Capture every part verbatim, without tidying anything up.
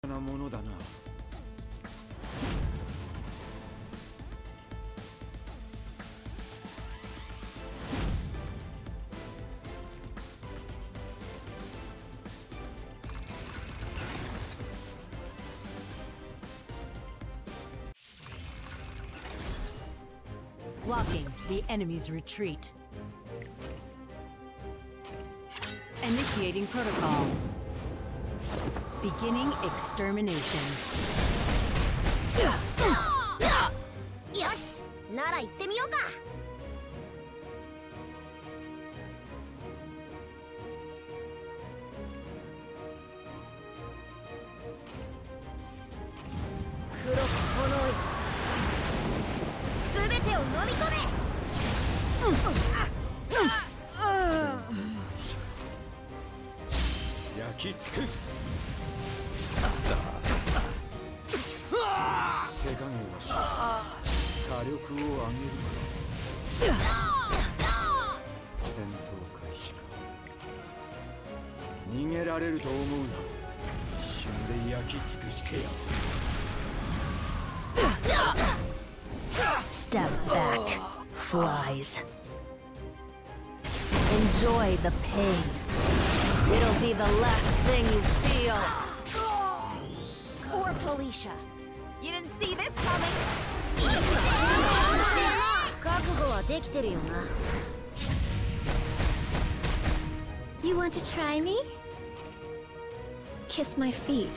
なものだな。 Blocking the enemy's retreat. Initiating protocol. Beginning extermination. よし、なら行ってみようか。黒く炎い。すべてを飲み込め。 焼き尽くす。手加減はし火力を上げるか。戦闘開始か。逃げられると思うな。一瞬で焼き尽くしてやる。 Step back, flies. Enjoy the pain. It'll be the last thing you feel. Poor Felicia. You didn't see this coming. 覚悟はできてるよな。 You want to try me? Kiss my feet.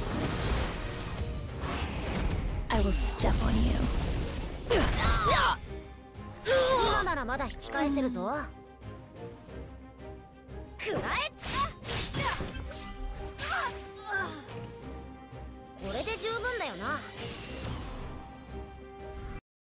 I will step on you. 今ならまだ引き返せるぞ。くらえ。これで十分だよな。